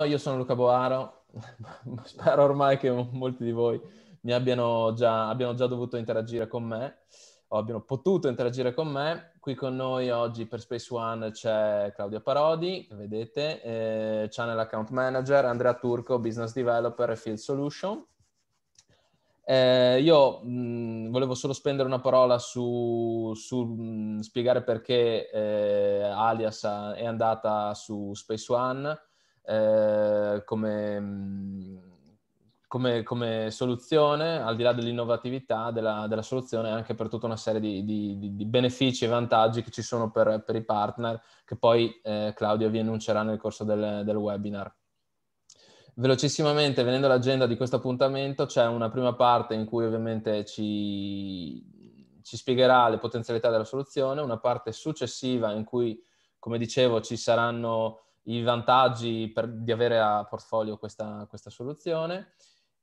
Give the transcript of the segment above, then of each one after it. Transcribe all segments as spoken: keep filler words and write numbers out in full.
io sono Luca Boaro, spero ormai che molti di voi mi abbiano già, abbiano già dovuto interagire con me, o abbiano potuto interagire con me. Qui con noi oggi per Space One c'è Claudia Parodi, che vedete, eh, Channel Account Manager, Andrea Turco, Business Developer e Field Solution. Eh, io mh, volevo solo spendere una parola su, su mh, spiegare perché eh, Alias è andata su Space One eh, come, mh, come, come soluzione, al di là dell'innovatività della, della soluzione, anche per tutta una serie di, di, di benefici e vantaggi che ci sono per, per i partner, che poi eh, Claudia vi annuncerà nel corso del, del webinar. Velocissimamente, venendo all'agenda di questo appuntamento, c'è una prima parte in cui ovviamente ci, ci spiegherà le potenzialità della soluzione, una parte successiva in cui, come dicevo, ci saranno i vantaggi per, di avere a portfolio questa, questa soluzione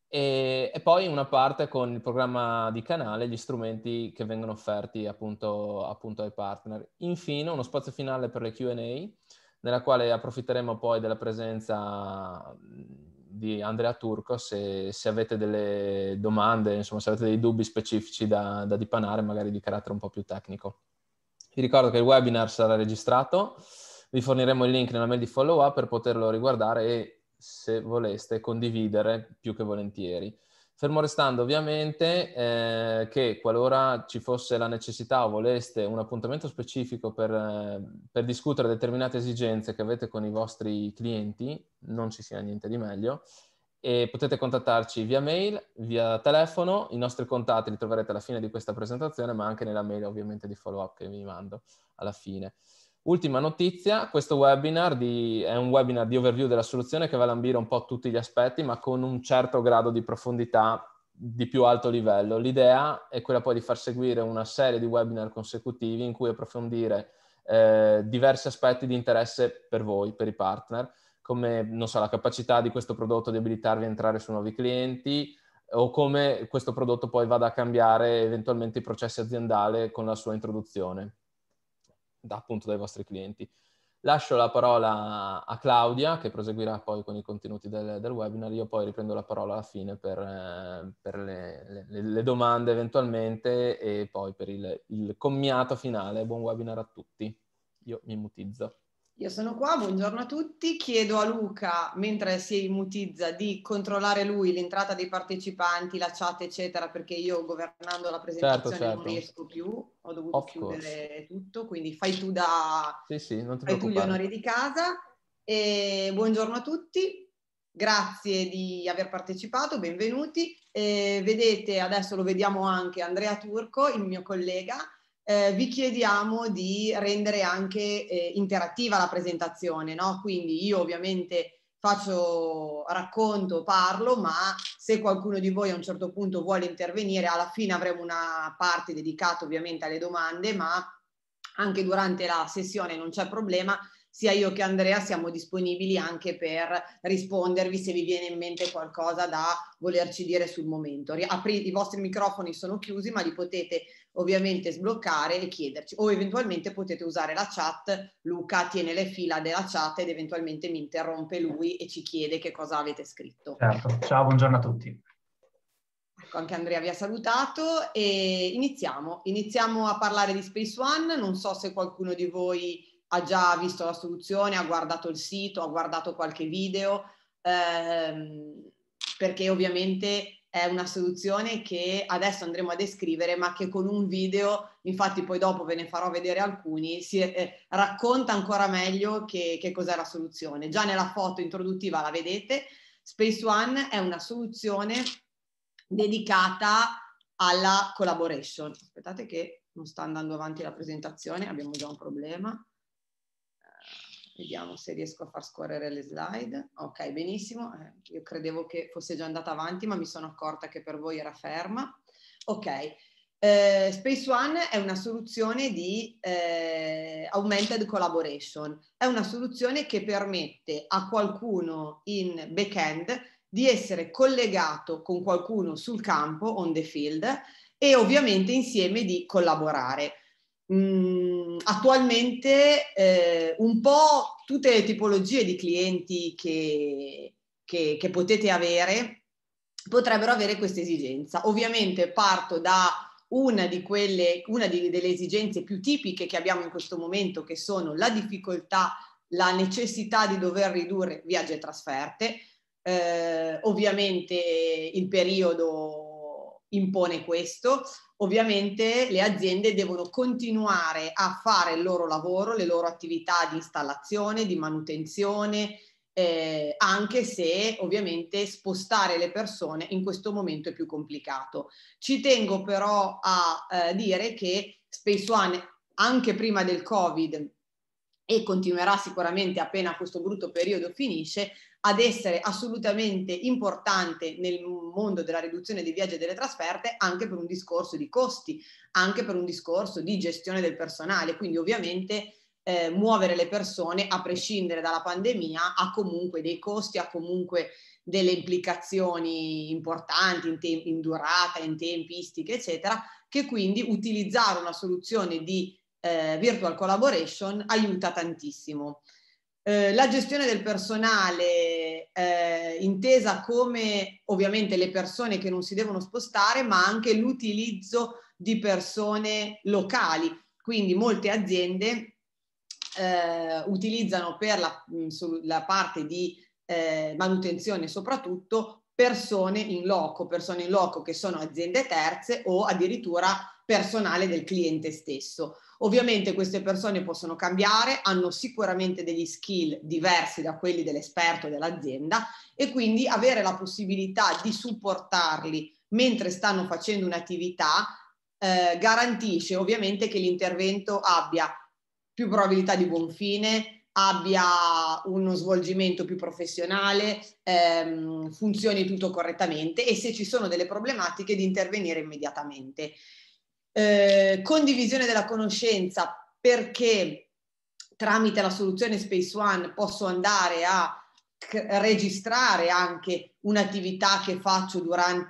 e, e poi una parte con il programma di canale, gli strumenti che vengono offerti appunto, appunto ai partner. Infine, uno spazio finale per le Q and A, nella quale approfitteremo poi della presenza di Andrea Turco se, se avete delle domande, insomma se avete dei dubbi specifici da, da dipanare, magari di carattere un po' più tecnico. Vi ricordo che il webinar sarà registrato, vi forniremo il link nella mail di follow up per poterlo riguardare e, se voleste, condividere più che volentieri. Fermo restando ovviamente eh, che qualora ci fosse la necessità o voleste un appuntamento specifico per, eh, per discutere determinate esigenze che avete con i vostri clienti, non ci sia niente di meglio, e potete contattarci via mail, via telefono. I nostri contatti li troverete alla fine di questa presentazione, ma anche nella mail ovviamente di follow up che vi mando alla fine. Ultima notizia, questo webinar di, è un webinar di overview della soluzione che va a lambire un po' tutti gli aspetti, ma con un certo grado di profondità di più alto livello. L'idea è quella poi di far seguire una serie di webinar consecutivi in cui approfondire eh, diversi aspetti di interesse per voi, per i partner, come, non so, la capacità di questo prodotto di abilitarvi a entrare su nuovi clienti, o come questo prodotto poi vada a cambiare eventualmente i processi aziendali con la sua introduzione da, appunto dai vostri clienti. Lascio la parola a Claudia che proseguirà poi con i contenuti del, del webinar. Io poi riprendo la parola alla fine per, eh, per le, le, le domande eventualmente e poi per il, il commiato finale. Buon webinar a tutti. Io mi mutizzo. Io sono qua, buongiorno a tutti. Chiedo a Luca, mentre si mutizza, di controllare lui l'entrata dei partecipanti, la chat, eccetera, perché io governando la presentazione certo, certo. non riesco più, ho dovuto Of chiudere course. tutto, quindi fai tu, da, sì, sì, non ti fai tu gli preoccupare. onori di casa. E buongiorno a tutti, grazie di aver partecipato, benvenuti. E vedete, adesso lo vediamo anche Andrea Turco, il mio collega. Eh, vi chiediamo di rendere anche eh, interattiva la presentazione, no? Quindi io ovviamente faccio racconto, parlo, ma se qualcuno di voi a un certo punto vuole intervenire, alla fine avremo una parte dedicata ovviamente alle domande, ma anche durante la sessione non c'è problema, sia io che Andrea siamo disponibili anche per rispondervi se vi viene in mente qualcosa da volerci dire sul momento. Apri, i vostri microfoni sono chiusi, ma li potete ovviamente sbloccare e chiederci, o eventualmente potete usare la chat. Luca tiene le fila della chat ed eventualmente mi interrompe lui e ci chiede che cosa avete scritto. Certo, ciao, buongiorno a tutti. Ecco, anche Andrea vi ha salutato e iniziamo. Iniziamo a parlare di Space One. Non so se qualcuno di voi ha già visto la soluzione, ha guardato il sito, ha guardato qualche video, ehm, perché ovviamente è una soluzione che adesso andremo a descrivere, ma che con un video, infatti poi dopo ve ne farò vedere alcuni, si eh, racconta ancora meglio che, che cos'è la soluzione. Già nella foto introduttiva la vedete. Space One è una soluzione dedicata alla collaboration. Aspettate che non sta andando avanti la presentazione, abbiamo già un problema. Uh, vediamo se riesco a far scorrere le slide. Ok, benissimo. Eh, io credevo che fosse già andata avanti, ma mi sono accorta che per voi era ferma. Ok. Eh, Space One è una soluzione di eh, augmented collaboration. È una soluzione che permette a qualcuno in back-end di essere collegato con qualcuno sul campo, on the field, e ovviamente insieme di collaborare. mh, attualmente eh, un po' tutte le tipologie di clienti che, che, che potete avere potrebbero avere questa esigenza. Ovviamente parto da una di quelle, una di, delle esigenze più tipiche che abbiamo in questo momento, che sono la difficoltà, la necessità di dover ridurre viaggi e trasferte. Eh, ovviamente il periodo impone questo. Ovviamente le aziende devono continuare a fare il loro lavoro, le loro attività di installazione, di manutenzione, eh, anche se ovviamente spostare le persone in questo momento è più complicato. Ci tengo però a eh, dire che Space One, anche prima del Covid, e continuerà sicuramente appena questo brutto periodo finisce, ad essere assolutamente importante nel mondo della riduzione dei viaggi e delle trasferte, anche per un discorso di costi, anche per un discorso di gestione del personale. Quindi ovviamente eh, muovere le persone, a prescindere dalla pandemia, ha comunque dei costi, ha comunque delle implicazioni importanti in, te- in durata, in tempistiche, eccetera, che quindi utilizzare una soluzione di Eh, virtual collaboration aiuta tantissimo. Eh, la gestione del personale eh, intesa come ovviamente le persone che non si devono spostare, ma anche l'utilizzo di persone locali. Quindi molte aziende eh, utilizzano per la, la parte di eh, manutenzione soprattutto persone in loco, persone in loco che sono aziende terze o addirittura personale del cliente stesso. Ovviamente queste persone possono cambiare, hanno sicuramente degli skill diversi da quelli dell'esperto dell'azienda e quindi avere la possibilità di supportarli mentre stanno facendo un'attività eh, garantisce ovviamente che l'intervento abbia più probabilità di buon fine, abbia uno svolgimento più professionale, ehm, funzioni tutto correttamente e se ci sono delle problematiche di intervenire immediatamente. Eh, condivisione della conoscenza, perché tramite la soluzione Space One posso andare a registrare anche un'attività che faccio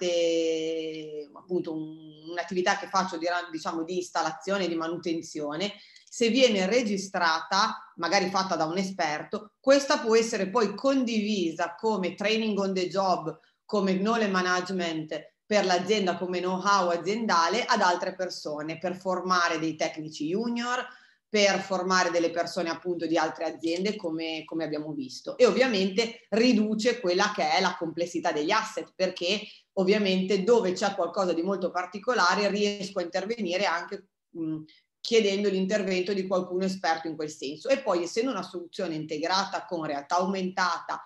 durante appunto un, un'attività che faccio diciamo di installazione, di manutenzione. Se viene registrata, magari fatta da un esperto, questa può essere poi condivisa come training on the job, come knowledge management per l'azienda, come know-how aziendale ad altre persone, per formare dei tecnici junior, per formare delle persone appunto di altre aziende come, come abbiamo visto. E ovviamente riduce quella che è la complessità degli asset, perché ovviamente dove c'è qualcosa di molto particolare riesco a intervenire anche mh, chiedendo l'intervento di qualcuno esperto in quel senso. E poi essendo una soluzione integrata con realtà aumentata,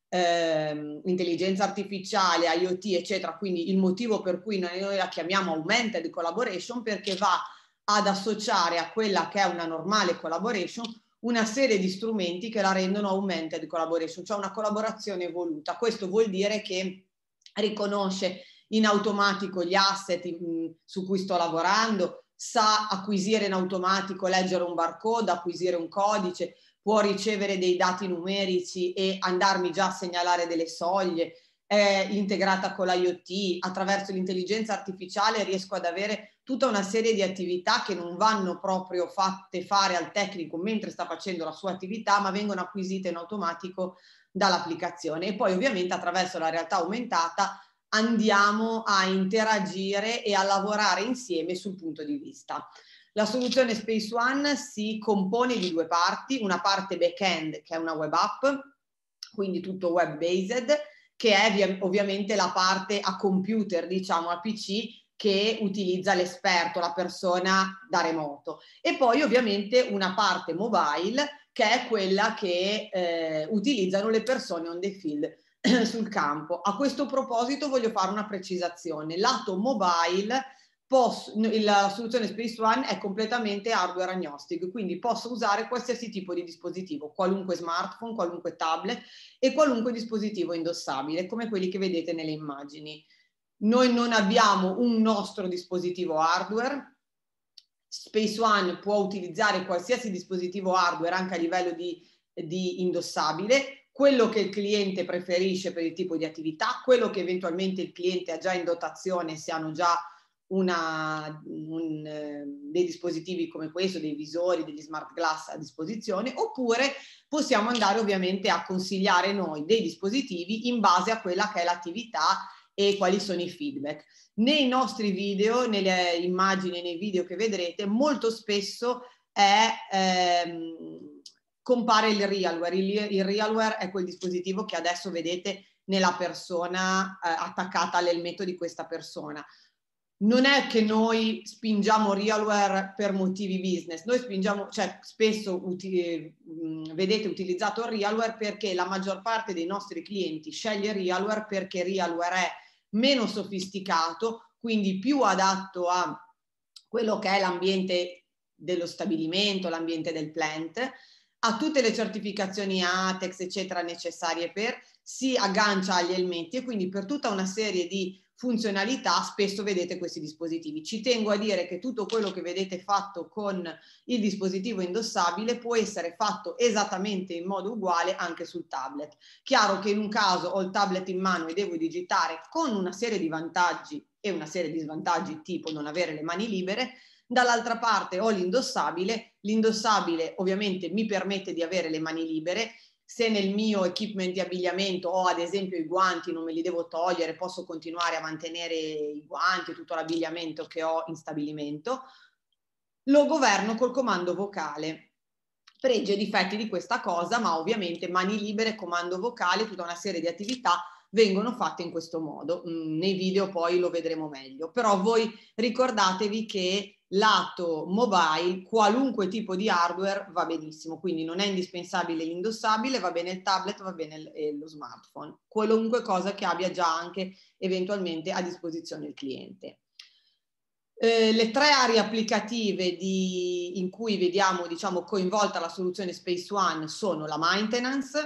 ehm, intelligenza artificiale, IoT eccetera, quindi il motivo per cui noi la chiamiamo augmented collaboration, perché va ad associare a quella che è una normale collaboration una serie di strumenti che la rendono augmented collaboration, cioè una collaborazione evoluta. Questo vuol dire che riconosce in automatico gli asset in, su cui sto lavorando, sa acquisire in automatico, leggere un barcode, acquisire un codice, può ricevere dei dati numerici e andarmi già a segnalare delle soglie, è integrata con l'IoT, attraverso l'intelligenza artificiale riesco ad avere tutta una serie di attività che non vanno proprio fatte fare al tecnico mentre sta facendo la sua attività, ma vengono acquisite in automatico dall'applicazione. E poi ovviamente attraverso la realtà aumentata andiamo a interagire e a lavorare insieme sul punto di vista. La soluzione Space One si compone di due parti, una parte back-end che è una web app, quindi tutto web-based, che è ovviamente la parte a computer, diciamo a P C, che utilizza l'esperto, la persona da remoto. E poi ovviamente una parte mobile, che è quella che eh, utilizzano le persone on the field sul campo. A questo proposito voglio fare una precisazione. Lato mobile, posso, la soluzione Space One è completamente hardware agnostic, quindi posso usare qualsiasi tipo di dispositivo, qualunque smartphone, qualunque tablet e qualunque dispositivo indossabile, come quelli che vedete nelle immagini. Noi non abbiamo un nostro dispositivo hardware. Space One può utilizzare qualsiasi dispositivo hardware anche a livello di, di indossabile, quello che il cliente preferisce per il tipo di attività, quello che eventualmente il cliente ha già in dotazione se hanno già una, un, dei dispositivi come questo, dei visori, degli smart glass a disposizione, oppure possiamo andare ovviamente a consigliare noi dei dispositivi in base a quella che è l'attività e quali sono i feedback. Nei nostri video, nelle immagini, nei video che vedrete, molto spesso è, ehm, compare il realware. Il, il realware è quel dispositivo che adesso vedete nella persona eh, attaccata all'elmetto di questa persona. Non è che noi spingiamo realware per motivi business, noi spingiamo, cioè spesso uti, mh, vedete utilizzato il realware perché la maggior parte dei nostri clienti sceglie realware perché realware è meno sofisticato, quindi più adatto a quello che è l'ambiente dello stabilimento, l'ambiente del plant, ha tutte le certificazioni ATEX eccetera necessarie per, si aggancia agli elmetti e quindi per tutta una serie di funzionalità spesso vedete questi dispositivi. Ci tengo a dire che tutto quello che vedete fatto con il dispositivo indossabile può essere fatto esattamente in modo uguale anche sul tablet. Chiaro che in un caso ho il tablet in mano e devo digitare con una serie di vantaggi e una serie di svantaggi tipo non avere le mani libere, dall'altra parte ho l'indossabile, l'indossabile ovviamente mi permette di avere le mani libere. Se nel mio equipment di abbigliamento ho ad esempio i guanti, non me li devo togliere, posso continuare a mantenere i guanti e tutto l'abbigliamento che ho in stabilimento, lo governo col comando vocale. Pregi e difetti di questa cosa, ma ovviamente mani libere, comando vocale, tutta una serie di attività vengono fatte in questo modo. Mm, nei video poi lo vedremo meglio, però voi ricordatevi che lato mobile qualunque tipo di hardware va benissimo, quindi non è indispensabile l'indossabile, va bene il tablet, va bene il, lo smartphone, qualunque cosa che abbia già anche eventualmente a disposizione il cliente. Eh, le tre aree applicative di, in cui vediamo diciamo coinvolta la soluzione Space One sono la maintenance,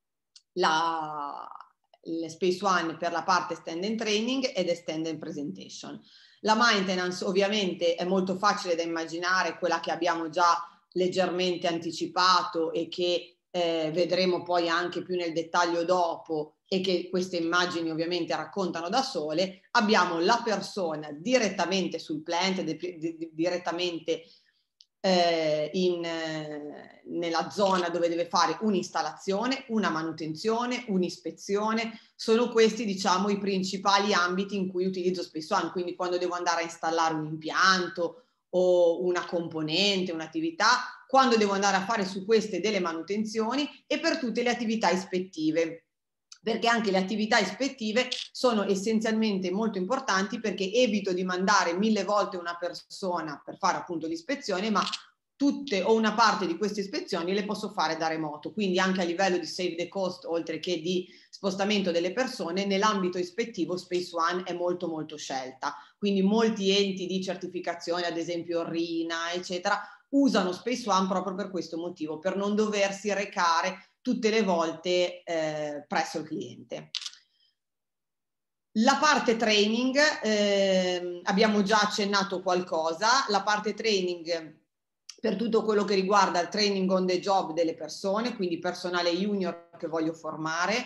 la, la Space One per la parte stand and training ed stand and presentation. La maintenance ovviamente è molto facile da immaginare, quella che abbiamo già leggermente anticipato e che eh, vedremo poi anche più nel dettaglio dopo e che queste immagini ovviamente raccontano da sole. Abbiamo la persona direttamente sul plant, di, di, direttamente eh, in, eh, nella zona dove deve fare un'installazione, una manutenzione, un'ispezione. Sono questi diciamo i principali ambiti in cui utilizzo Space One, quindi quando devo andare a installare un impianto o una componente, un'attività, quando devo andare a fare su queste delle manutenzioni e per tutte le attività ispettive, perché anche le attività ispettive sono essenzialmente molto importanti perché evito di mandare mille volte una persona per fare appunto l'ispezione, ma tutte o una parte di queste ispezioni le posso fare da remoto, quindi anche a livello di save the cost oltre che di spostamento delle persone nell'ambito ispettivo Space One è molto molto scelta, quindi molti enti di certificazione ad esempio R I N A eccetera usano Space One proprio per questo motivo, per non doversi recare tutte le volte eh, presso il cliente. La parte training, eh, abbiamo già accennato qualcosa, la parte training per tutto quello che riguarda il training on the job delle persone, quindi personale junior che voglio formare,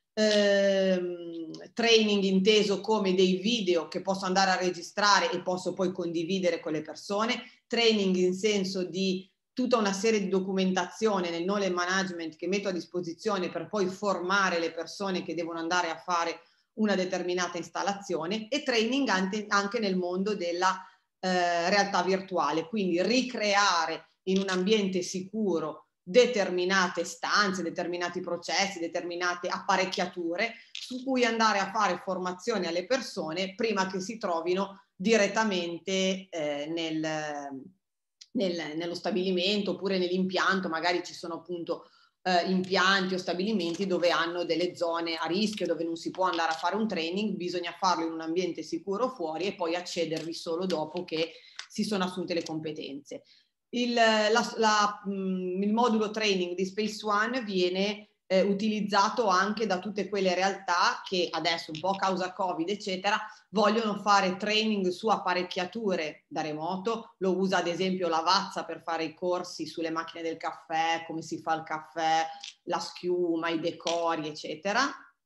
ehm, training inteso come dei video che posso andare a registrare e posso poi condividere con le persone, training in senso di tutta una serie di documentazione nel knowledge management che metto a disposizione per poi formare le persone che devono andare a fare una determinata installazione e training anche, anche nel mondo della eh, realtà virtuale, quindi ricreare in un ambiente sicuro determinate stanze, determinati processi, determinate apparecchiature su cui andare a fare formazione alle persone prima che si trovino direttamente eh, nel Nel, nello stabilimento oppure nell'impianto, magari ci sono appunto eh, impianti o stabilimenti dove hanno delle zone a rischio, dove non si può andare a fare un training, bisogna farlo in un ambiente sicuro fuori e poi accedervi solo dopo che si sono assunte le competenze. Il, la, la, mh, il modulo training di Space One viene eh, utilizzato anche da tutte quelle realtà che adesso un po' a causa Covid eccetera vogliono fare training su apparecchiature da remoto, lo usa ad esempio Lavazza per fare i corsi sulle macchine del caffè, come si fa il caffè, la schiuma, i decori eccetera,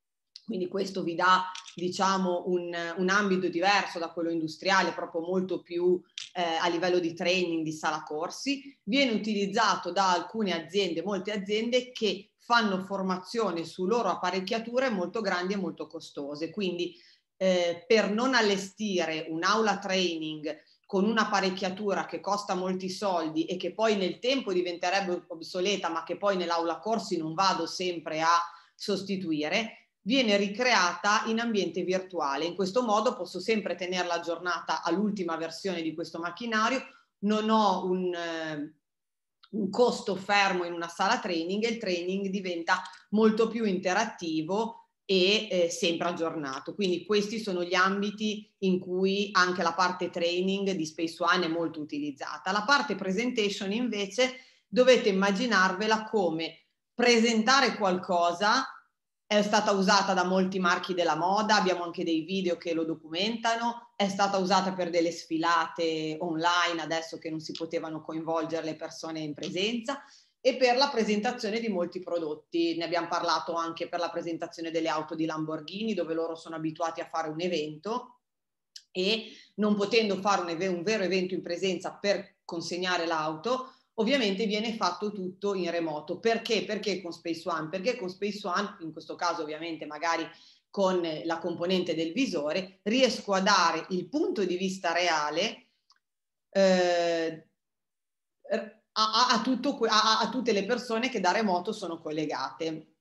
quindi questo vi dà, diciamo, un, un ambito diverso da quello industriale, proprio molto più eh, a livello di training, di sala corsi. Viene utilizzato da alcune aziende, molte aziende che fanno formazione su loro apparecchiature molto grandi e molto costose. Quindi eh, per non allestire un'aula training con un'apparecchiatura che costa molti soldi e che poi nel tempo diventerebbe obsoleta, ma che poi nell'aula corsi non vado sempre a sostituire, viene ricreata in ambiente virtuale. In questo modo posso sempre tenerla aggiornata all'ultima versione di questo macchinario, non ho un, eh, un costo fermo in una sala training e il training diventa molto più interattivo e eh, sempre aggiornato. Quindi questi sono gli ambiti in cui anche la parte training di Space One è molto utilizzata. La parte presentation invece dovete immaginarvela come presentare qualcosa. È stata usata da molti marchi della moda, abbiamo anche dei video che lo documentano, è stata usata per delle sfilate online adesso che non si potevano coinvolgere le persone in presenza, e per la presentazione di molti prodotti. Ne abbiamo parlato anche per la presentazione delle auto di Lamborghini, dove loro sono abituati a fare un evento e non potendo fare un, un vero evento in presenza per consegnare l'auto, ovviamente viene fatto tutto in remoto. Perché? Perché con Space One? Perché con Space One, in questo caso ovviamente magari con la componente del visore, riesco a dare il punto di vista reale eh, a, a, tutto, a, a tutte le persone che da remoto sono collegate.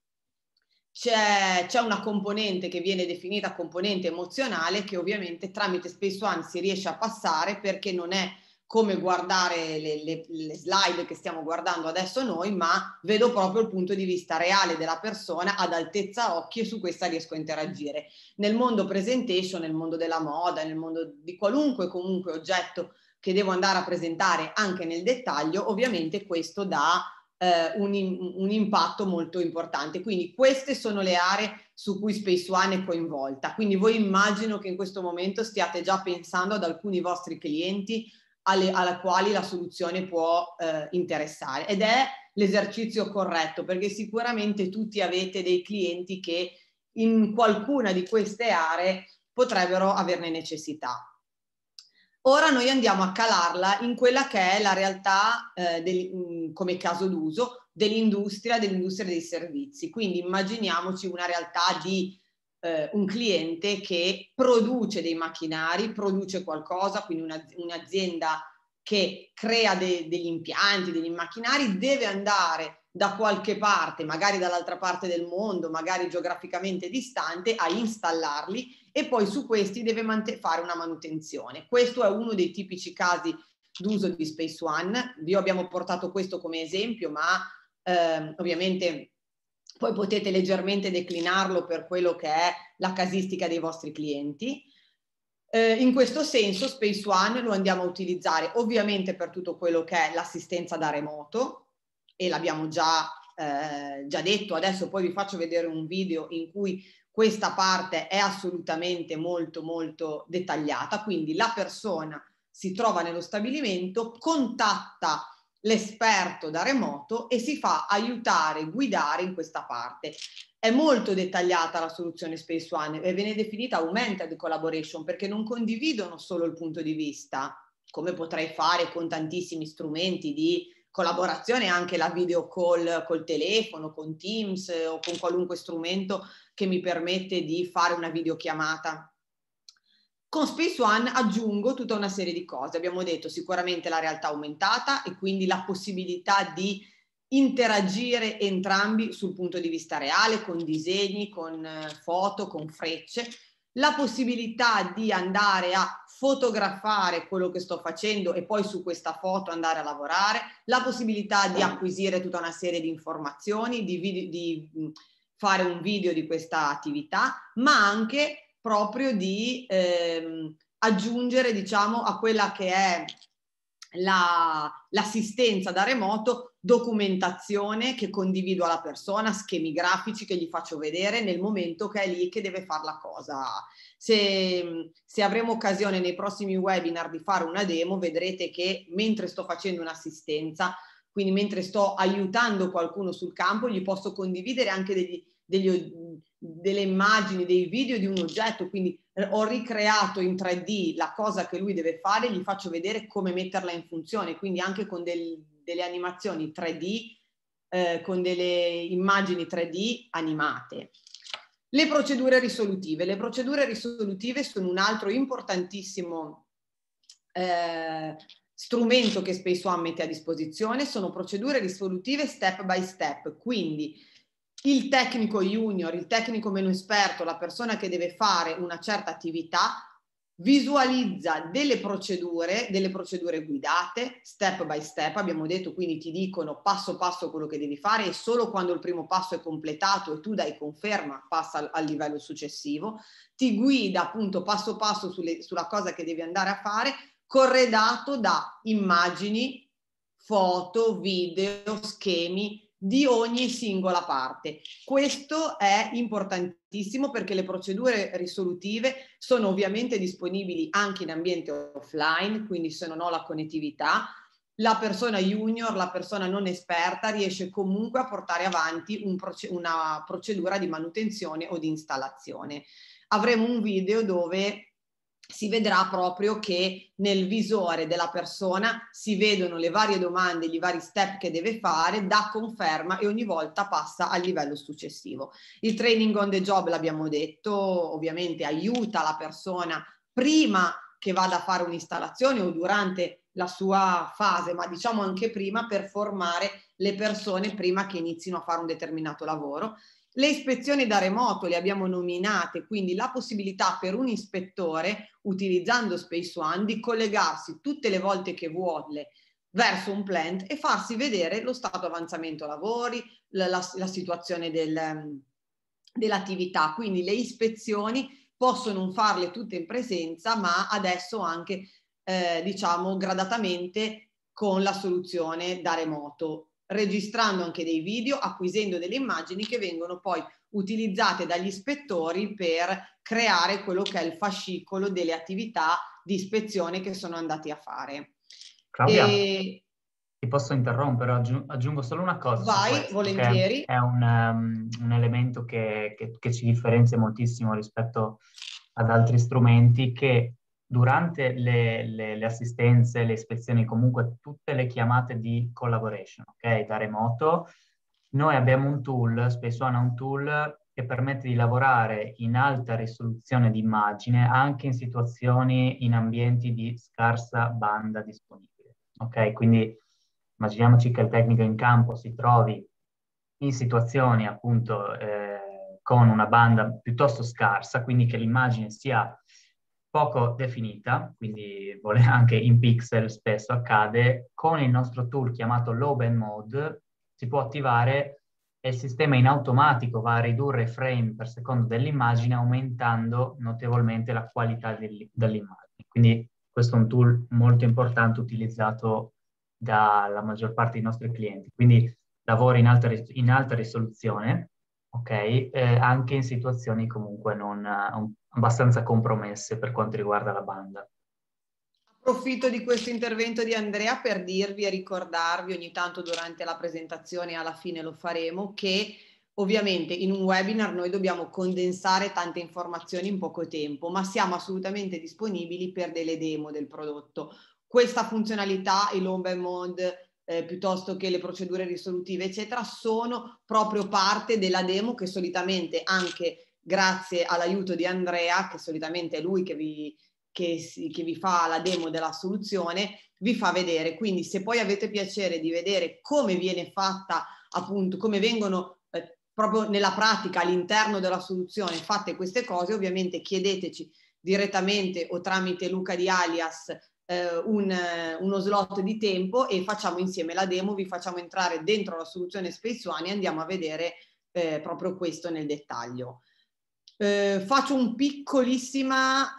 C'è, c'è una componente che viene definita componente emozionale che ovviamente tramite Space One si riesce a passare, perché non è come guardare le, le, le slide che stiamo guardando adesso noi, ma vedo proprio il punto di vista reale della persona ad altezza occhi e su questa riesco a interagire. Nel mondo presentation, nel mondo della moda, nel mondo di qualunque comunque oggetto che devo andare a presentare anche nel dettaglio, ovviamente questo dà eh, un, un impatto molto importante. Quindi queste sono le aree su cui Space One è coinvolta. Quindi voi immagino che in questo momento stiate già pensando ad alcuni vostri clienti alle, alla quali la soluzione può eh, interessare, ed è l'esercizio corretto, perché sicuramente tutti avete dei clienti che in qualcuna di queste aree potrebbero averne necessità. Ora noi andiamo a calarla in quella che è la realtà eh, del, come caso d'uso dell'industria, dell'industria dei servizi. Quindi immaginiamoci una realtà di eh, un cliente che produce dei macchinari, produce qualcosa, quindi una, un'azienda che crea de, degli impianti, degli macchinari, deve andare da qualche parte, magari dall'altra parte del mondo, magari geograficamente distante, a installarli, e poi su questi deve fare una manutenzione. Questo è uno dei tipici casi d'uso di Space One. Vi abbiamo portato questo come esempio, ma eh, ovviamente poi potete leggermente declinarlo per quello che è la casistica dei vostri clienti. Eh, in questo senso Space One lo andiamo a utilizzare ovviamente per tutto quello che è l'assistenza da remoto, e l'abbiamo già, eh, già detto. Adesso poi vi faccio vedere un video in cui questa parte è assolutamente molto molto dettagliata. Quindi la persona si trova nello stabilimento, contatta l'esperto da remoto e si fa aiutare, guidare in questa parte. È molto dettagliata la soluzione Space One e viene definita augmented collaboration, perché non condividono solo il punto di vista, come potrei fare con tantissimi strumenti di collaborazione, anche la video call col telefono, con Teams o con qualunque strumento che mi permette di fare una videochiamata. Con Space One aggiungo tutta una serie di cose. Abbiamo detto sicuramente la realtà aumentata e quindi la possibilità di interagire entrambi sul punto di vista reale, con disegni, con foto, con frecce, la possibilità di andare a fotografare quello che sto facendo e poi su questa foto andare a lavorare, la possibilità di acquisire tutta una serie di informazioni, di, video, di fare un video di questa attività, ma anche proprio di ehm, aggiungere, diciamo, a quella che è la, l'assistenza da remoto, documentazione che condivido alla persona, schemi grafici che gli faccio vedere nel momento che è lì che deve fare la cosa. Se, se avremo occasione nei prossimi webinar di fare una demo, vedrete che mentre sto facendo un'assistenza, quindi mentre sto aiutando qualcuno sul campo, gli posso condividere anche degli, degli, delle immagini, dei video di un oggetto, quindi ho ricreato in tre D la cosa che lui deve fare, gli faccio vedere come metterla in funzione, quindi anche con del, delle animazioni tre D, eh, con delle immagini tre D animate. Le procedure risolutive. Le procedure risolutive sono un altro importantissimo eh, strumento che Space One mette a disposizione. Sono procedure risolutive step by step, quindi il tecnico junior, il tecnico meno esperto, la persona che deve fare una certa attività, visualizza delle procedure, delle procedure guidate, step by step, abbiamo detto, quindi ti dicono passo passo quello che devi fare e solo quando il primo passo è completato e tu dai conferma passa al, al livello successivo, ti guida appunto passo passo sulle, sulla cosa che devi andare a fare, corredato da immagini, foto, video, schemi di ogni singola parte. Questo è importantissimo perché le procedure risolutive sono ovviamente disponibili anche in ambiente offline, quindi se non ho la connettività, la persona junior, la persona non esperta riesce comunque a portare avanti un proce- una procedura di manutenzione o di installazione. Avremo un video dove si vedrà proprio che nel visore della persona si vedono le varie domande, i vari step che deve fare, dà conferma e ogni volta passa al livello successivo. Il training on the job, l'abbiamo detto, ovviamente aiuta la persona prima che vada a fare un'installazione o durante la sua fase, ma diciamo anche prima, per formare le persone prima che inizino a fare un determinato lavoro. Le ispezioni da remoto le abbiamo nominate, quindi la possibilità per un ispettore, utilizzando Space One, di collegarsi tutte le volte che vuole verso un plant e farsi vedere lo stato avanzamento lavori, la, la, la situazione del, dell'attività. Quindi le ispezioni possono non farle tutte in presenza, ma adesso anche, eh, diciamo, gradatamente con la soluzione da remoto, registrando anche dei video, acquisendo delle immagini che vengono poi utilizzate dagli ispettori per creare quello che è il fascicolo delle attività di ispezione che sono andati a fare. Claudia, e... ti posso interrompere, aggiung- aggiungo solo una cosa. Vai, su questo, volentieri. che è un, um, un elemento che, che, che ci differenzia moltissimo rispetto ad altri strumenti, che durante le, le, le assistenze, le ispezioni, comunque tutte le chiamate di collaboration, ok, da remoto, noi abbiamo un tool, Space One ha un tool che permette di lavorare in alta risoluzione di immagine anche in situazioni, in ambienti di scarsa banda disponibile. Ok, quindi immaginiamoci che il tecnico in campo si trovi in situazioni appunto eh, con una banda piuttosto scarsa, quindi che l'immagine sia poco definita, quindi anche in pixel spesso accade. Con il nostro tool chiamato Low Band Mode si può attivare e il sistema in automatico va a ridurre i frame per secondo dell'immagine, aumentando notevolmente la qualità dell'immagine. Quindi questo è un tool molto importante utilizzato dalla maggior parte dei nostri clienti. Quindi lavora in alta, in alta risoluzione, ok? Eh, anche in situazioni comunque non uh, abbastanza compromesse per quanto riguarda la banda. Approfitto di questo intervento di Andrea per dirvi e ricordarvi, ogni tanto durante la presentazione, alla fine lo faremo, che ovviamente in un webinar noi dobbiamo condensare tante informazioni in poco tempo, ma siamo assolutamente disponibili per delle demo del prodotto. Questa funzionalità, il Low Band Mode, eh, piuttosto che le procedure risolutive, eccetera, sono proprio parte della demo che solitamente, anche grazie all'aiuto di Andrea, che solitamente è lui che vi... Che, si, che vi fa la demo della soluzione, vi fa vedere. Quindi se poi avete piacere di vedere come viene fatta, appunto, come vengono eh, proprio nella pratica all'interno della soluzione fatte queste cose, ovviamente chiedeteci direttamente o tramite Luca di Alias eh, un, eh, uno slot di tempo e facciamo insieme la demo, vi facciamo entrare dentro la soluzione Space One e andiamo a vedere eh, proprio questo nel dettaglio. Eh, faccio un piccolissima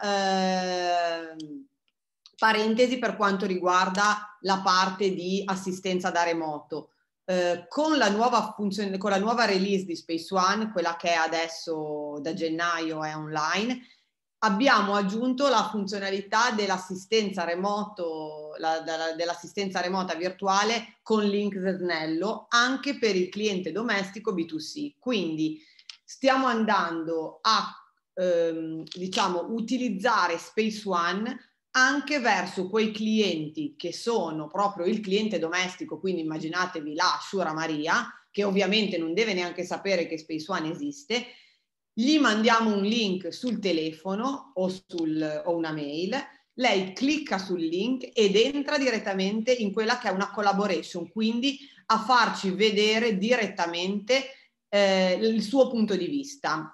eh, parentesi per quanto riguarda la parte di assistenza da remoto. Eh, con la nuova funzione, con la nuova release di Space One, quella che è adesso da gennaio è online, abbiamo aggiunto la funzionalità dell'assistenza remoto, la, la, dell'assistenza remota virtuale con link snello anche per il cliente domestico B due C. Quindi stiamo andando a ehm, diciamo utilizzare Space One anche verso quei clienti che sono proprio il cliente domestico, quindi immaginatevi la Shura Maria, che ovviamente non deve neanche sapere che Space One esiste. Gli mandiamo un link sul telefono o, sul, o una mail, lei clicca sul link ed entra direttamente in quella che è una collaboration, quindi a farci vedere direttamente eh, il suo punto di vista,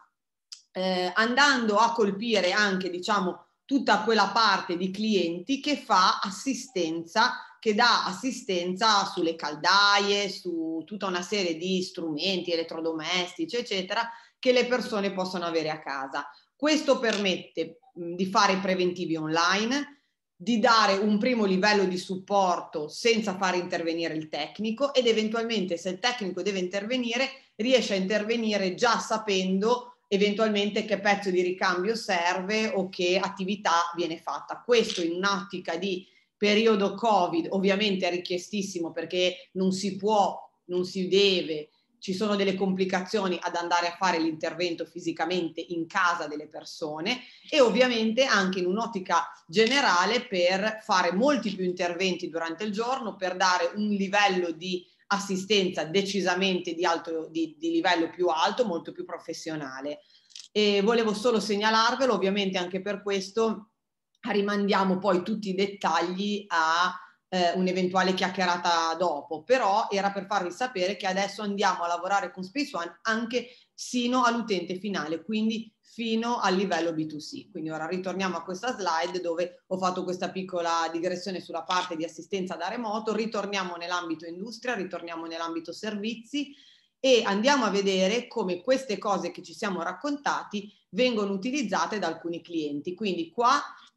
eh, andando a colpire anche, diciamo, tutta quella parte di clienti che fa assistenza, che dà assistenza sulle caldaie, su tutta una serie di strumenti elettrodomestici, eccetera, che le persone possono avere a casa. Questo permette mh, di fare preventivi online, di dare un primo livello di supporto senza fare intervenire il tecnico ed eventualmente, se il tecnico deve intervenire, riesce a intervenire già sapendo eventualmente che pezzo di ricambio serve o che attività viene fatta. Questo in un'ottica di periodo Covid ovviamente è richiestissimo, perché non si può, non si deve, ci sono delle complicazioni ad andare a fare l'intervento fisicamente in casa delle persone, e ovviamente anche in un'ottica generale per fare molti più interventi durante il giorno, per dare un livello di assistenza decisamente di, alto, di, di livello più alto, molto più professionale. E volevo solo segnalarvelo, ovviamente anche per questo rimandiamo poi tutti i dettagli a eh, un'eventuale chiacchierata dopo, però era per farvi sapere che adesso andiamo a lavorare con Space One anche sino all'utente finale, quindi fino al livello B due C. Quindi ora ritorniamo a questa slide dove ho fatto questa piccola digressione sulla parte di assistenza da remoto, ritorniamo nell'ambito industria, ritorniamo nell'ambito servizi e andiamo a vedere come queste cose che ci siamo raccontati vengono utilizzate da alcuni clienti. Quindi qua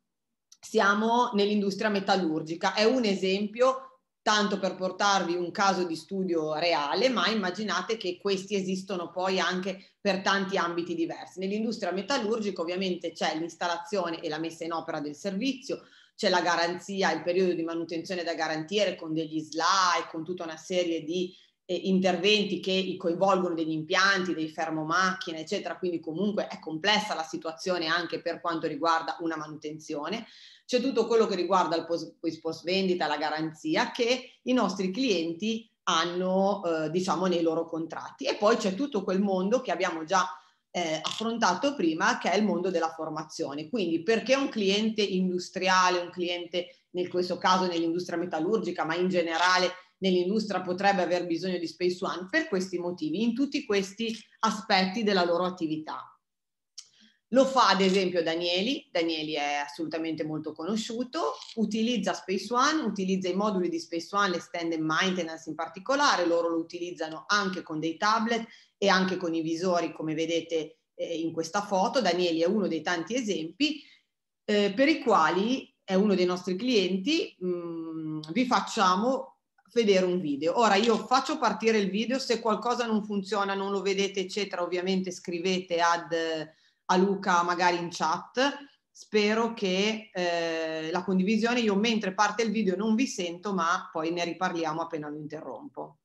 siamo nell'industria metallurgica, è un esempio tanto per portarvi un caso di studio reale, ma immaginate che questi esistono poi anche per tanti ambiti diversi. Nell'industria metallurgica ovviamente c'è l'installazione e la messa in opera del servizio, c'è la garanzia, il periodo di manutenzione da garantire con degli slide, con tutta una serie di eh, interventi che coinvolgono degli impianti, dei fermomacchine, eccetera, quindi comunque è complessa la situazione anche per quanto riguarda una manutenzione. C'è tutto quello che riguarda il post, post vendita, la garanzia che i nostri clienti hanno eh, diciamo nei loro contratti, e poi c'è tutto quel mondo che abbiamo già eh, affrontato prima, che è il mondo della formazione. Quindi perché un cliente industriale, un cliente in questo caso nell'industria metallurgica, ma in generale nell'industria potrebbe aver bisogno di Space One? Per questi motivi, in tutti questi aspetti della loro attività. Lo fa ad esempio Danieli, Danieli è assolutamente molto conosciuto, utilizza Space One, utilizza i moduli di Space One, l'extended maintenance in particolare, loro lo utilizzano anche con dei tablet e anche con i visori, come vedete eh, in questa foto. Danieli è uno dei tanti esempi eh, per i quali è uno dei nostri clienti. Mh, vi facciamo vedere un video. Ora io faccio partire il video, se qualcosa non funziona, non lo vedete eccetera, ovviamente scrivete ad a Luca magari in chat. Spero che eh, la condivisione, io mentre parte il video non vi sento, ma poi ne riparliamo appena lo interrompo.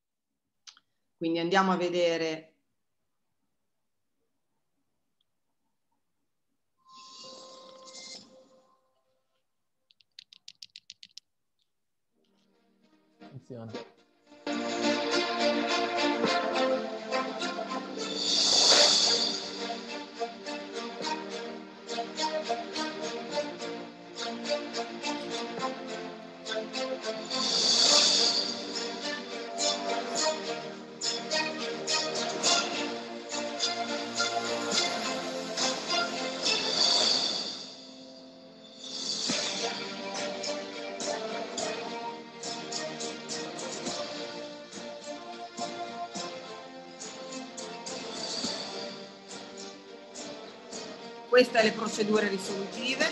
Quindi andiamo a vedere. Funziona. Queste le procedure risolutive.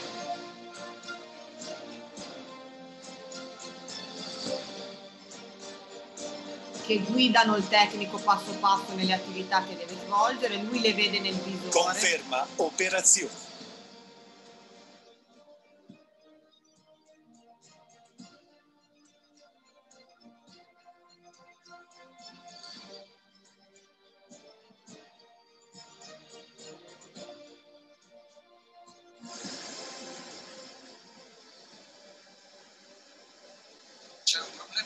Che guidano il tecnico passo passo nelle attività che deve svolgere, lui le vede nel visore. Conferma operazione.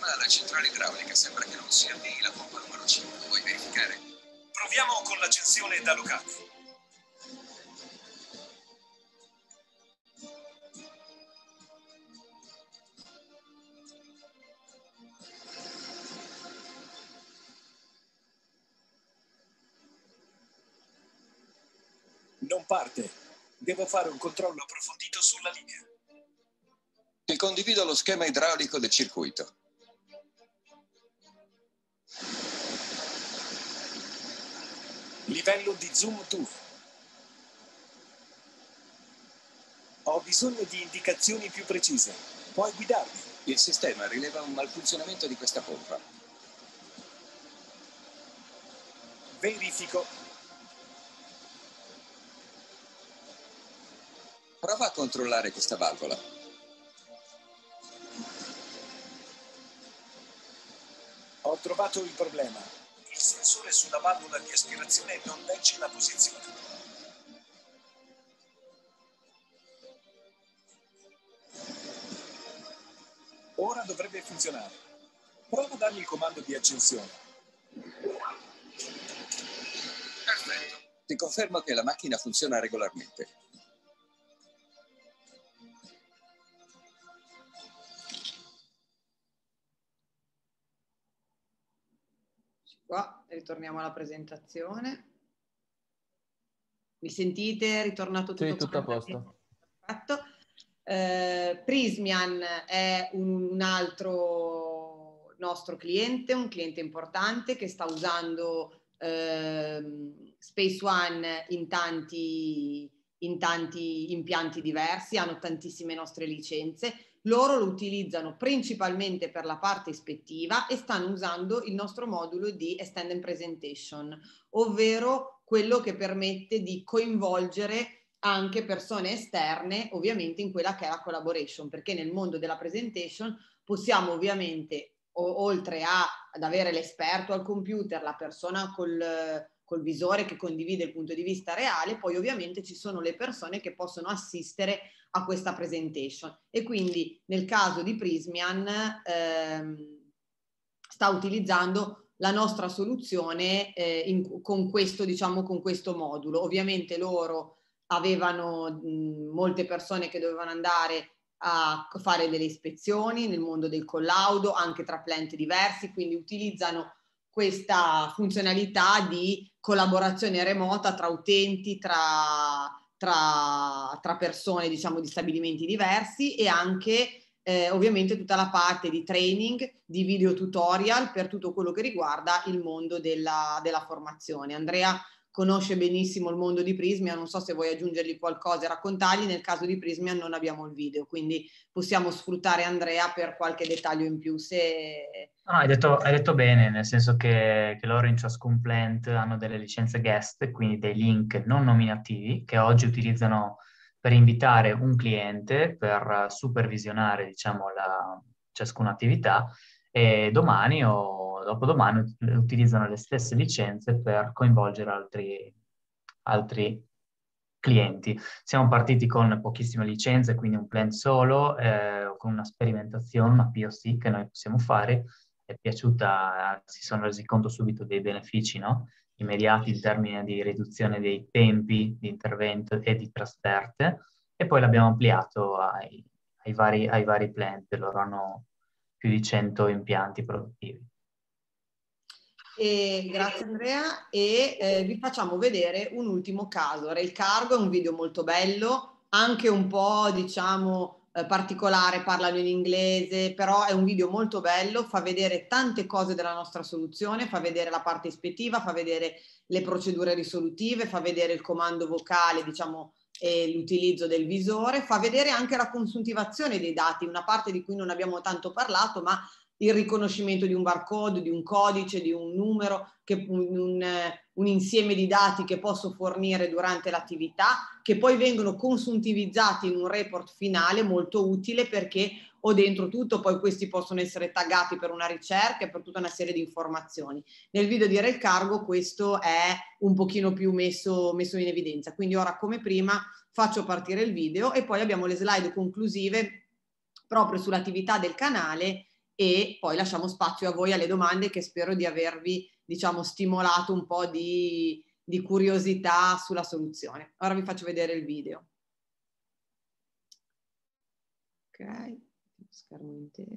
sistema alla centrale idraulica. Sembra che non si avvii la pompa numero cinque. Vuoi verificare? Proviamo con l'accensione da locale. Non parte. Devo fare un controllo approfondito sulla linea. Ti condivido lo schema idraulico del circuito. Livello di zoom due. Ho bisogno di indicazioni più precise. Puoi guidarmi? Il sistema rileva un malfunzionamento di questa pompa. Verifico. Prova a controllare questa valvola. Ho trovato il problema. Il sensore sulla valvola di aspirazione non legge la posizione. Ora dovrebbe funzionare. Prova a dargli il comando di accensione. Perfetto. Ti confermo che la macchina funziona regolarmente. Qua ritorniamo alla presentazione. Mi sentite? È ritornato tutto? Sì, tutto a posto. Perfetto. Eh, Prysmian è un, un altro nostro cliente, un cliente importante che sta usando eh, Space One in tanti, in tanti impianti diversi, hanno tantissime nostre licenze. Loro lo utilizzano principalmente per la parte ispettiva e stanno usando il nostro modulo di Extend and Presentation, ovvero quello che permette di coinvolgere anche persone esterne ovviamente in quella che è la collaboration, perché nel mondo della presentation possiamo ovviamente, o, oltre a, ad avere l'esperto al computer, la persona col, col visore che condivide il punto di vista reale, poi ovviamente ci sono le persone che possono assistere a questa presentation, e quindi nel caso di Prysmian ehm, sta utilizzando la nostra soluzione eh, in, con questo, diciamo, con questo modulo. Ovviamente loro avevano mh, molte persone che dovevano andare a fare delle ispezioni nel mondo del collaudo, anche tra plant diversi, quindi utilizzano questa funzionalità di collaborazione remota tra utenti, tra Tra, tra persone, diciamo, di stabilimenti diversi, e anche eh, ovviamente tutta la parte di training, di video tutorial per tutto quello che riguarda il mondo della, della formazione. Andrea conosce benissimo il mondo di Prysmian, non so se vuoi aggiungergli qualcosa e raccontargli. Nel caso di Prysmian non abbiamo il video, quindi possiamo sfruttare Andrea per qualche dettaglio in più. Se... No, hai detto, hai detto bene, nel senso che, che loro in ciascun plant hanno delle licenze guest, quindi dei link non nominativi che oggi utilizzano per invitare un cliente per supervisionare, diciamo, la, ciascuna attività, e domani o dopodomani utilizzano le stesse licenze per coinvolgere altri, altri clienti. Siamo partiti con pochissime licenze, quindi un plant solo, eh, con una sperimentazione, una P O C che noi possiamo fare. È piaciuta, si sono resi conto subito dei benefici, no? Immediati in termini di riduzione dei tempi di intervento e di trasferte, e poi l'abbiamo ampliato ai, ai, vari, ai vari plant. Loro hanno più di cento impianti produttivi. E grazie Andrea, e eh, vi facciamo vedere un ultimo caso. Rail Cargo è un video molto bello, anche un po', diciamo, eh, particolare, parlano in inglese, però è un video molto bello, fa vedere tante cose della nostra soluzione, fa vedere la parte ispettiva, fa vedere le procedure risolutive, fa vedere il comando vocale, diciamo, e l'utilizzo del visore, fa vedere anche la consuntivazione dei dati, una parte di cui non abbiamo tanto parlato, ma il riconoscimento di un barcode, di un codice, di un numero, che, un, un, un insieme di dati che posso fornire durante l'attività, che poi vengono consuntivizzati in un report finale molto utile, perché ho dentro tutto, poi questi possono essere taggati per una ricerca e per tutta una serie di informazioni. Nel video di Rail Cargo questo è un pochino più messo, messo in evidenza, quindi ora come prima faccio partire il video e poi abbiamo le slide conclusive proprio sull'attività del canale e poi lasciamo spazio a voi alle domande, che spero di avervi, diciamo, stimolato un po' di, di curiosità sulla soluzione. Ora vi faccio vedere il video. Ok, schermo intero.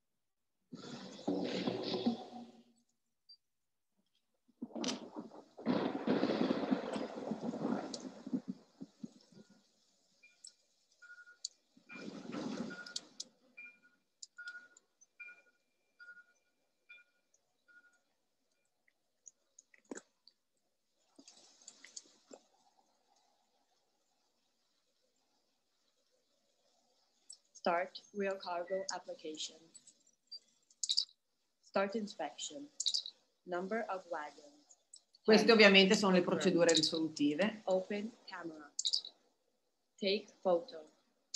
Start real cargo application. Start inspection. Number of wagons. Queste ovviamente sono le procedure risolutive. Open camera. Take photo.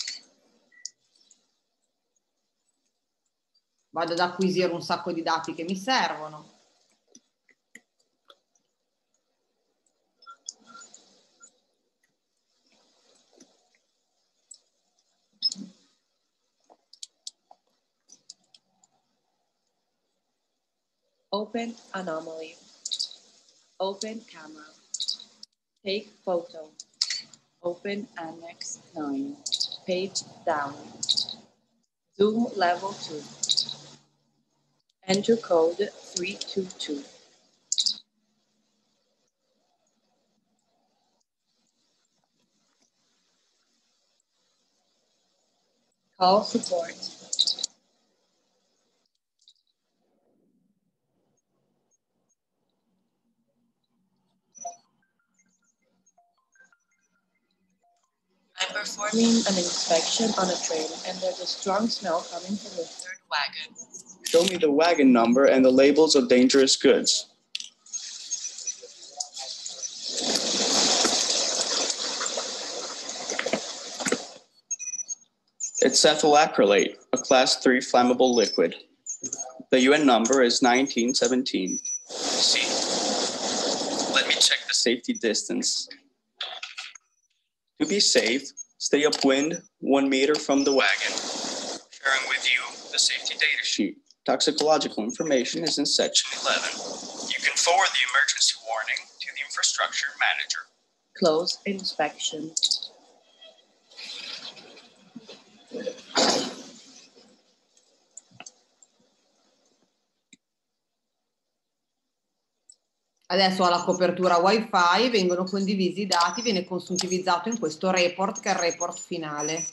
Vado ad acquisire un sacco di dati che mi servono. Open anomaly. Open camera. Take photo. Open annex nine. Page down. Zoom level two. Enter code three two two. Call support. I'm performing an inspection on a train and there's a strong smell coming from the third wagon. Show me the wagon number and the labels of dangerous goods. It's ethyl acrylate, a class three flammable liquid. The U N number is nineteen seventeen. See, let me check the safety distance. To be safe, stay upwind one meter from the wagon. Sharing with you the safety data sheet. Toxicological information is in section eleven. You can forward the emergency warning to the infrastructure manager. Close inspection. Adesso alla copertura wifi vengono condivisi i dati, viene consuntivizzato in questo report che è il report finale.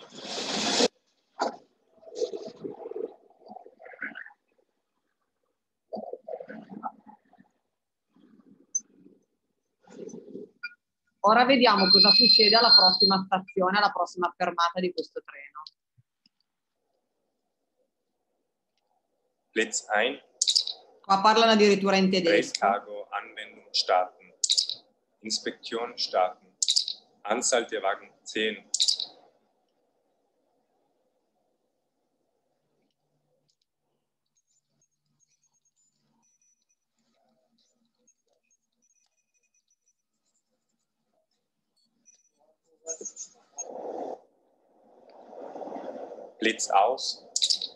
Ora vediamo cosa succede alla prossima stazione, alla prossima fermata di questo treno. Blitz ein. Qua parlano addirittura in tedesco. Cargo Anwendung starten. Inspektion starten. Anzahl der Wagen zehn. Blitz aus.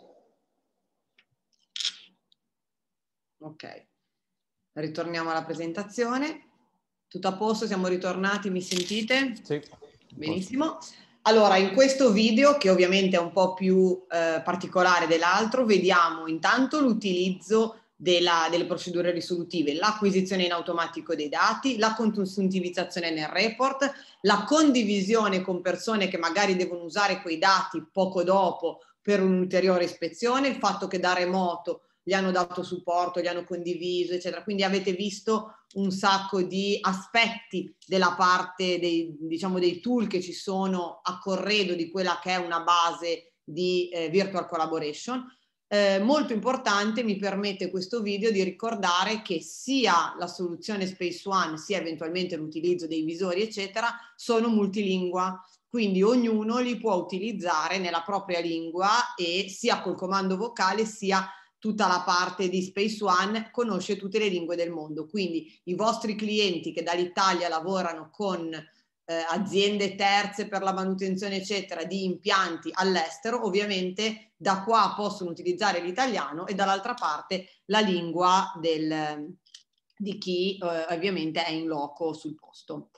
Ok, ritorniamo alla presentazione. Tutto a posto? Siamo ritornati? Mi sentite? Sì. Benissimo. Allora, in questo video, che ovviamente è un po' più eh, particolare dell'altro, vediamo intanto l'utilizzo della, delle procedure risolutive, l'acquisizione in automatico dei dati, la consuntivizzazione nel report, la condivisione con persone che magari devono usare quei dati poco dopo per un'ulteriore ispezione, il fatto che da remoto gli hanno dato supporto, gli hanno condiviso, eccetera. Quindi avete visto un sacco di aspetti della parte dei, diciamo, dei tool che ci sono a corredo di quella che è una base di eh, virtual collaboration. Eh, molto importante, mi permette questo video di ricordare che sia la soluzione Space One, sia eventualmente l'utilizzo dei visori, eccetera, sono multilingua. Quindi ognuno li può utilizzare nella propria lingua e sia col comando vocale sia tutta la parte di Space One conosce tutte le lingue del mondo. Quindi i vostri clienti che dall'Italia lavorano con eh, aziende terze per la manutenzione eccetera di impianti all'estero, ovviamente da qua possono utilizzare l'italiano e dall'altra parte la lingua del, di chi eh, ovviamente è in loco sul posto.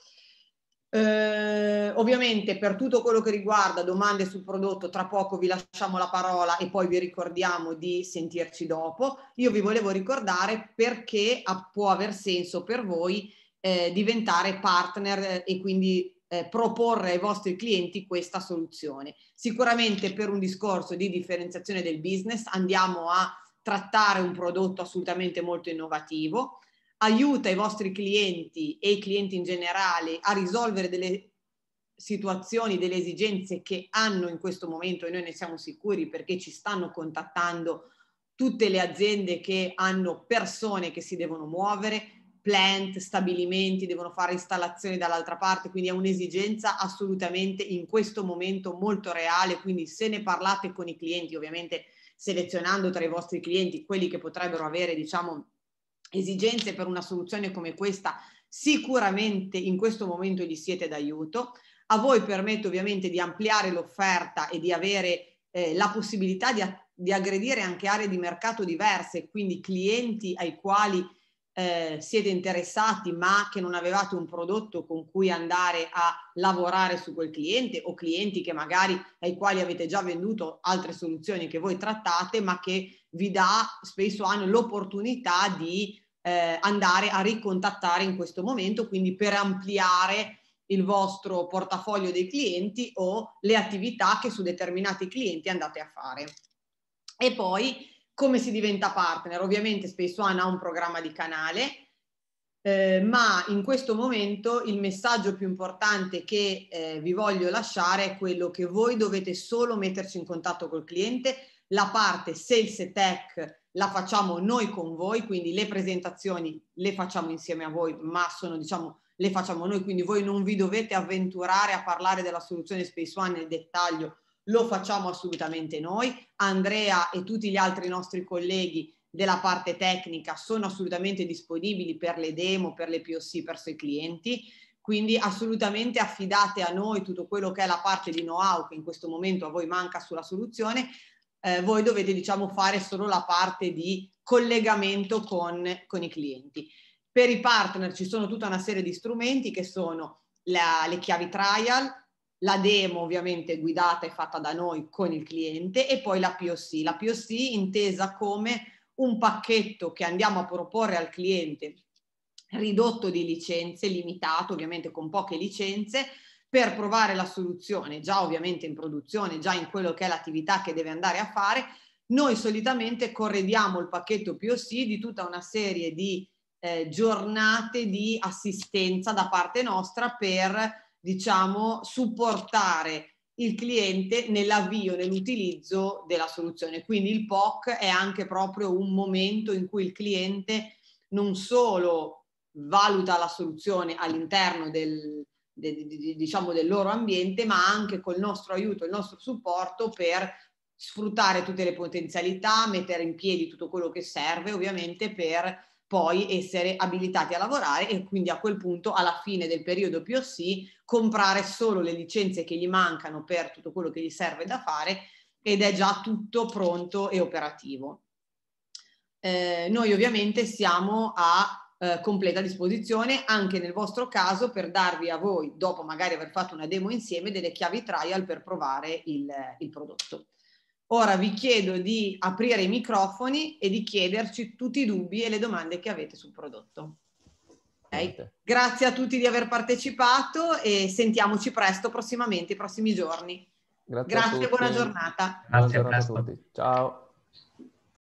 Eh, ovviamente per tutto quello che riguarda domande sul prodotto, tra poco vi lasciamo la parola e poi vi ricordiamo di sentirci dopo. Io vi volevo ricordare perché può aver senso per voi eh, diventare partner e quindi eh, proporre ai vostri clienti questa soluzione. Sicuramente per un discorso di differenziazione del business andiamo a trattare un prodotto assolutamente molto innovativo, aiuta i vostri clienti e i clienti in generale a risolvere delle situazioni, delle esigenze che hanno in questo momento, e noi ne siamo sicuri perché ci stanno contattando tutte le aziende che hanno persone che si devono muovere, plant, stabilimenti, devono fare installazioni dall'altra parte, quindi è un'esigenza assolutamente in questo momento molto reale, quindi se ne parlate con i clienti, ovviamente selezionando tra i vostri clienti quelli che potrebbero avere, diciamo, esigenze per una soluzione come questa, sicuramente in questo momento gli siete d'aiuto. A voi permette ovviamente di ampliare l'offerta e di avere eh, la possibilità di, di aggredire anche aree di mercato diverse, quindi clienti ai quali eh, siete interessati ma che non avevate un prodotto con cui andare a lavorare su quel cliente, o clienti che magari ai quali avete già venduto altre soluzioni che voi trattate ma che vi dà, spesso hanno l'opportunità di eh, andare a ricontattare in questo momento, quindi per ampliare il vostro portafoglio dei clienti o le attività che su determinati clienti andate a fare. E poi come si diventa partner? Ovviamente Space One ha un programma di canale, eh, ma in questo momento il messaggio più importante che eh, vi voglio lasciare è quello che voi dovete solo metterci in contatto col cliente. La parte Sales e Tech la facciamo noi con voi, quindi le presentazioni le facciamo insieme a voi, ma sono, diciamo, le facciamo noi, quindi voi non vi dovete avventurare a parlare della soluzione Space One nel dettaglio, lo facciamo assolutamente noi. Andrea e tutti gli altri nostri colleghi della parte tecnica sono assolutamente disponibili per le demo, per le P O C, per i clienti, quindi assolutamente affidate a noi tutto quello che è la parte di know-how che in questo momento a voi manca sulla soluzione. Eh, voi dovete, diciamo, fare solo la parte di collegamento con, con i clienti. Per i partner ci sono tutta una serie di strumenti che sono la, le chiavi trial, la demo ovviamente guidata e fatta da noi con il cliente, e poi la P O C. La P O C intesa come un pacchetto che andiamo a proporre al cliente ridotto di licenze, limitato ovviamente con poche licenze, per provare la soluzione, già ovviamente in produzione, già in quello che è l'attività che deve andare a fare. Noi solitamente corrediamo il pacchetto P O C di tutta una serie di eh, giornate di assistenza da parte nostra per, diciamo, supportare il cliente nell'avvio, nell'utilizzo della soluzione. Quindi il P O C è anche proprio un momento in cui il cliente non solo valuta la soluzione all'interno del De, de, diciamo del loro ambiente, ma anche col nostro aiuto, il nostro supporto per sfruttare tutte le potenzialità, mettere in piedi tutto quello che serve ovviamente per poi essere abilitati a lavorare, e quindi a quel punto alla fine del periodo P O C comprare solo le licenze che gli mancano per tutto quello che gli serve da fare, ed è già tutto pronto e operativo. Eh, noi ovviamente siamo a Eh, completa disposizione anche nel vostro caso per darvi a voi, dopo magari aver fatto una demo insieme, delle chiavi trial per provare il, il prodotto. Ora vi chiedo di aprire i microfoni e di chiederci tutti i dubbi e le domande che avete sul prodotto. Okay? Grazie a tutti di aver partecipato e sentiamoci presto prossimamente, i prossimi giorni. Grazie, Grazie, a tutti. buona giornata. Buona giornata a tutti. Ciao.